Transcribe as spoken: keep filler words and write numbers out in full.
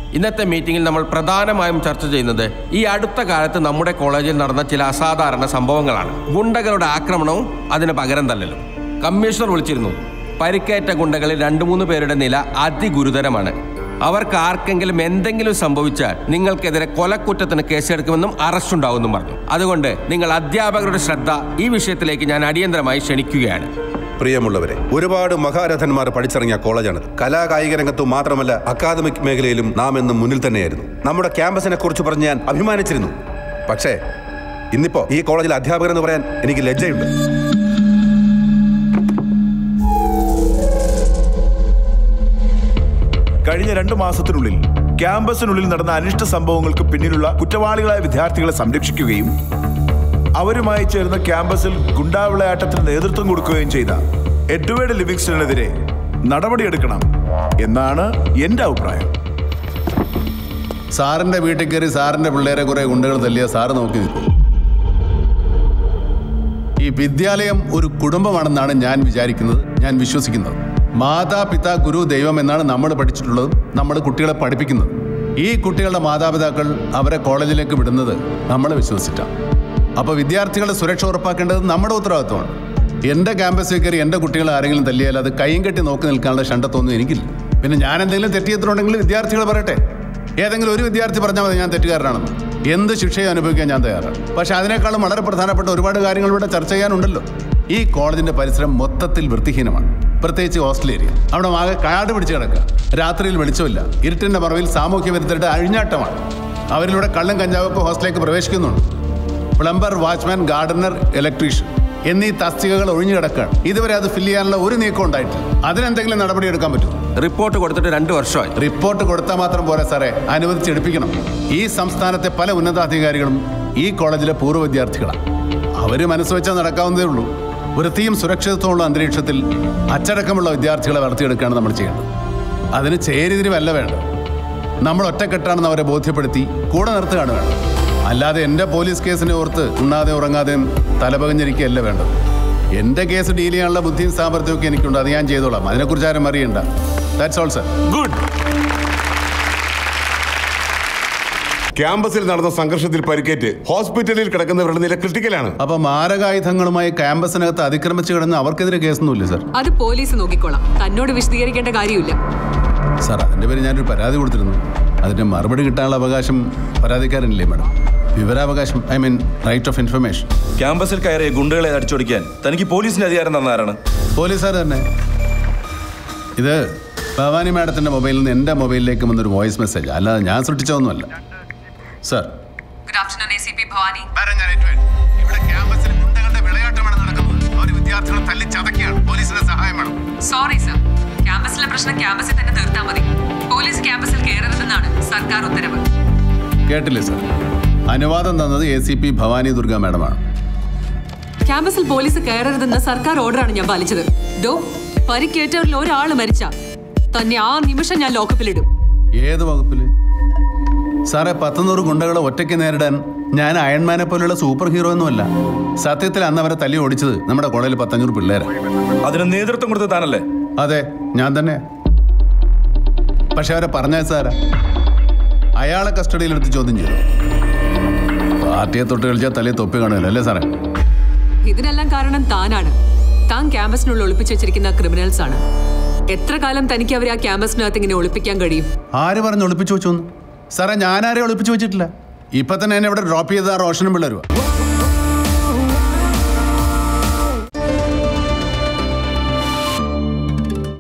ഇന്നത്തെ മീറ്റിംഗിൽ നമ്മൾ പ്രധാനമായും ചർച്ച ചെയ്യുന്നത് ഈ അടുത്ത കാലത്ത് നമ്മുടെ കോളേജിൽ നടന്ന ചില അസാധാരണ സംഭവങ്ങളാണ്. ഗുണ്ടകളുടെ ആക്രമണവും അതിന് പകരം തല്ലലും. കമ്മീഷണർ വിളിച്ചിരുന്നു. പരിക്കേറ്റ ഗുണ്ടകളിൽ രണ്ടു മൂന്ന് പേരുടെ നില അതിഗുരുതരമാണ്. അവർക്ക് ആർക്കെങ്കിലും എന്തെങ്കിലും സംഭവിച്ചാൽ നിങ്ങൾക്കെതിരെ കൊലക്കുറ്റത്തിന് കേസെടുക്കുമെന്നും അറസ്റ്റ് ഉണ്ടാവുമെന്നും പറഞ്ഞു. അതുകൊണ്ട് നിങ്ങൾ അധ്യാപകരുടെ ശ്രദ്ധ ഈ വിഷയത്തിലേക്ക് ഞാൻ അടിയന്തരമായി ക്ഷണിക്കുകയാണ്. പ്രിയമുള്ളവരെ, ഒരുപാട് മഹാരഥന്മാർ പഠിച്ചിറങ്ങിയ കോളേജാണിത്. കലാകായിക രംഗത്തും മാത്രമല്ല, അക്കാദമിക് മേഖലയിലും നാം എന്നും മുന്നിൽ തന്നെയായിരുന്നു. നമ്മുടെ ക്യാമ്പസിനെ കുറിച്ച് പറഞ്ഞ് ഞാൻ അഭിമാനിച്ചിരുന്നു. പക്ഷേ ഇന്നിപ്പോ ഈ കോളേജിലെ അധ്യാപകരെന്ന് പറയാൻ എനിക്ക് ലജ്ജയുണ്ട്. കഴിഞ്ഞ രണ്ടു മാസത്തിനുള്ളിൽ ക്യാമ്പസിനുള്ളിൽ നടന്ന അനിഷ്ട സംഭവങ്ങൾക്ക് പിന്നിലുള്ള കുറ്റവാളികളായ വിദ്യാർത്ഥികളെ സംരക്ഷിക്കുകയും അവരുമായി ചേർന്ന് ക്യാമ്പസിൽ ഗുണ്ടാവിളയാട്ടത്തിന് നേതൃത്വം കൊടുക്കുകയും ചെയ്ത എഡ്വേർഡ് ലിവിങ്സ്റ്റണിനെതിരെ നടപടിയെടുക്കണം എന്നാണ് എന്റെ അഭിപ്രായം. സാറിന്റെ വീട്ടിൽ കയറി സാറിന്റെ പിള്ളേരെ കുറെ ഗുണ്ടകൾ തല്ലിയ സാറ് നോക്കി നിൽക്കും. ഈ വിദ്യാലയം ഒരു കുടുംബമാണെന്നാണ് ഞാൻ വിചാരിക്കുന്നത്, ഞാൻ വിശ്വസിക്കുന്നത്. മാതാപിതാ ഗുരു ദൈവം എന്നാണ് നമ്മൾ പഠിച്ചിട്ടുള്ളതും നമ്മൾ കുട്ടികളെ പഠിപ്പിക്കുന്നത്. ഈ കുട്ടികളുടെ മാതാപിതാക്കൾ അവരെ കോളേജിലേക്ക് വിടുന്നത് നമ്മൾ വിശ്വസിച്ചിട്ടാണ്. അപ്പോൾ വിദ്യാർത്ഥികളുടെ സുരക്ഷ ഉറപ്പാക്കേണ്ടത് നമ്മുടെ ഉത്തരവാദിത്വമാണ്. എൻ്റെ ക്യാമ്പസിൽ കയറി എൻ്റെ കുട്ടികളെ ആരെങ്കിലും തല്ലിയാൽ അത് കൈയും കെട്ടി നോക്കി നിൽക്കാനുള്ള ഷണ്ടത്തൊന്നും എനിക്കില്ല. പിന്നെ ഞാൻ എന്തെങ്കിലും തെറ്റിയെത്തിട്ടുണ്ടെങ്കിൽ വിദ്യാർത്ഥികൾ പറയട്ടെ. ഏതെങ്കിലും ഒരു വിദ്യാർത്ഥി പറഞ്ഞാൽ മതി ഞാൻ തെറ്റുകാരനാണെന്ന്. എന്ത് ശിക്ഷയും അനുഭവിക്കാൻ ഞാൻ തയ്യാറാണ്. പക്ഷെ അതിനേക്കാളും വളരെ പ്രധാനപ്പെട്ട ഒരുപാട് കാര്യങ്ങൾ ഇവിടെ ചർച്ച ചെയ്യാനുണ്ടല്ലോ. ഈ കോളേജിൻ്റെ പരിസരം മൊത്തത്തിൽ വൃത്തിഹീനമാണ്, പ്രത്യേകിച്ച് ഹോസ്റ്റൽ ഏരിയ. അവിടെ ആകെ കാട് പിടിച്ച് കിടക്കുക. രാത്രിയിൽ വെളിച്ചമില്ല. ഇരുട്ടിൻ്റെ മറവിൽ സാമൂഹ്യ വിരുദ്ധരുടെ അഴിഞ്ഞാട്ടമാണ്. അവരിലൂടെ കള്ളും കഞ്ചാവൊക്കെ ഹോസ്റ്റലിലേക്ക് പ്രവേശിക്കുന്നുണ്ട്. പ്ലംബർ, വാച്ച്മാൻ, ഗാർഡനർ, ഇലക്ട്രീഷ്യൻ എന്നീ തസ്തികകൾ ഒഴിഞ്ഞു കിടക്കുകയാണ്. ഇതുവരെ അത് ഫില്ല് ചെയ്യാനുള്ള ഒരു നീക്കം ഉണ്ടായിട്ടില്ല. അതിനെന്തെങ്കിലും നടപടി എടുക്കാൻ പറ്റും? റിപ്പോർട്ട് കൊടുത്തിട്ട് രണ്ടു വർഷമായി. റിപ്പോർട്ട് കൊടുത്താൽ മാത്രം പോരാ സാറേ, അനുവദിച്ചെടുപ്പിക്കണം. ഈ സംസ്ഥാനത്തെ പല ഉന്നതാധികാരികളും ഈ കോളേജിലെ പൂർവ്വ വിദ്യാർത്ഥികളാണ്. അവർ മനസ്സ് വെച്ചാൽ നടക്കാവുന്നതേ ഉള്ളൂ. വൃത്തിയും സുരക്ഷിതത്വമുള്ള അന്തരീക്ഷത്തിൽ അച്ചടക്കമുള്ള വിദ്യാർത്ഥികളെ വളർത്തിയെടുക്കുകയാണ് നമ്മൾ ചെയ്യേണ്ടത്. അതിന് ചേരിതിരിവല്ല വേണ്ടത്. നമ്മൾ ഒറ്റക്കെട്ടാണെന്ന് അവരെ ബോധ്യപ്പെടുത്തി കൂടെ നിർത്തുകയാണ് വേണ്ടത്. അല്ലാതെ എൻ്റെ പോലീസ് കേസിനെ ഓർത്ത് ഉണ്ണാതെ ഉറങ്ങാതെയും തലപകഞ്ഞിരിക്കുകയല്ല വേണ്ടത്. എൻ്റെ കേസ് ഡീൽ ചെയ്യാനുള്ള ബുദ്ധിയും സാമർത്ഥ്യമൊക്കെ എനിക്കുണ്ട്. അത് ഞാൻ ചെയ്തോളാം. അതിനെക്കുറിച്ച് ആരും അറിയണ്ട. That's all sir. ഗുഡ്. ക്യാമ്പസിൽ നടന്ന സംഘർഷത്തിൽ പരിക്കേറ്റ് ഹോസ്പിറ്റലിൽ കിടക്കുന്നവരുടെ നില ക്രിട്ടിക്കലാണ്. അപ്പൊ മാരകായുധങ്ങളുമായി ക്യാമ്പസിനകത്ത് അതിക്രമിച്ചു കിടന്ന് അവർക്കെതിരെ കേസൊന്നുമില്ല സർ? അത് പോലീസ് നോക്കിക്കോളാം. തന്നോട് വിശദീകരിക്കേണ്ട കാര്യമില്ല സാർ. അതിന്റെ പേര് ഞാനൊരു പരാതി കൊടുത്തിരുന്നു. അതിന്റെ മറുപടി കിട്ടാനുള്ള അവകാശം പരാതിക്കാരനില്ലേ മാഡം? വിവരാവകാശം, I mean right of information. ക്യാമ്പസിൽ കയറിയ ഗുണ്ടകളെ അടിച്ചോടിക്കാൻ തനിക്ക് പോലീസിന്റെ അധികാരം തന്നാരാണ്? പോലീസുകാർ തന്നെ. ഇത് ഭവാനി മാഡത്തിന്റെ മൊബൈലിൽ നിന്ന് എൻ്റെ മൊബൈലിലേക്ക് വന്നൊരു വോയിസ് മെസ്സേജ്, അല്ലാതെ ഞാൻ സൃഷ്ടിച്ചതൊന്നുമല്ല sir. Good afternoon A C P Bhavani. ഇവിടെ ക്യാമ്പസിൽ ഗുണ്ടകളുടെ വിളയാട്ടമാണ് നടക്കുന്നത്. അവർ വിദ്യാർത്ഥികളെ തല്ലി ചതക്കുകയാണ്. പോലീസിന്റെ സഹായം വേണം. സോറി സർ, ക്യാമ്പസിലെ പ്രശ്നം ക്യാമ്പസിൽ തന്നെ തീർത്താൽ മതി. പോലീസ് ക്യാമ്പസിൽ കയറരുതെന്നാണ് സർക്കാർ ഉത്തരവ്. കേട്ടില്ലേ സർ? അനുവാദം തന്നത് A C P Bhavani Durga മാഡമാണ്. ക്യാമ്പസിൽ പോലീസ് കയറരുതെന്ന സർക്കാർ ഓർഡറാണ് ഞാൻ പാലിച്ചത്. ഡോ, പരിക്കേറ്റവരിൽ ഒരാൾ മരിച്ച തന്നെ ആ നിമിഷം ഞാൻ ലോക്കപ്പിലിടും. ഏത് വകുപ്പില് സാറേ? പത്തുനൂറ് ഗുണ്ടകളെ ഒറ്റയ്ക്ക് നേരിടാൻ ഞാൻ അയൺമാനെ പോലുള്ള സൂപ്പർ ഹീറോ ഒന്നുമല്ല. സത്യത്തിൽ അന്ന് അവരെ തല്ലി ഓടിച്ചത് നമ്മുടെ കോളേജിൽ പത്തഞ്ഞൂറ് പിള്ളേരാണ്. അതിന് നേതൃത്വം കൊടുത്തത് താനല്ലേ? അതെ, ഞാൻ തന്നെ. പക്ഷെ അവരെ പറഞ്ഞാൽ സാറാ, അയാളെ കസ്റ്റഡിയിലെടുത്ത് ചോദ്യം ചെയ്തു. പാർട്ടിയെ തൊട്ട് കളിച്ചാൽ തലയെ തൊപ്പി കാണുമല്ലോ അല്ലേ സാറേ? ഇതിനെല്ലാം കാരണം താനാണ്. താൻ ക്യാമ്പസിനുള്ളിൽ ഒളിപ്പിച്ചു വെച്ചിരിക്കുന്ന ക്രിമിനൽസ് ആണ്. എത്ര കാലം തനിക്ക് അവരെ ആ ക്യാമ്പസിനകത്ത് ഇങ്ങനെ ഒളിപ്പിക്കാൻ കഴിയും? ആര് പറഞ്ഞ് ഒളിപ്പിച്ചു വെച്ചു സാറേ? ഞാനാരെ ഒളിപ്പിച്ചു വെച്ചിട്ടില്ല. ഇപ്പൊ തന്നെ എന്നെ ഇവിടെ ഡ്രോപ്പ് ചെയ്ത റോഷനും പിള്ളേരുവാ.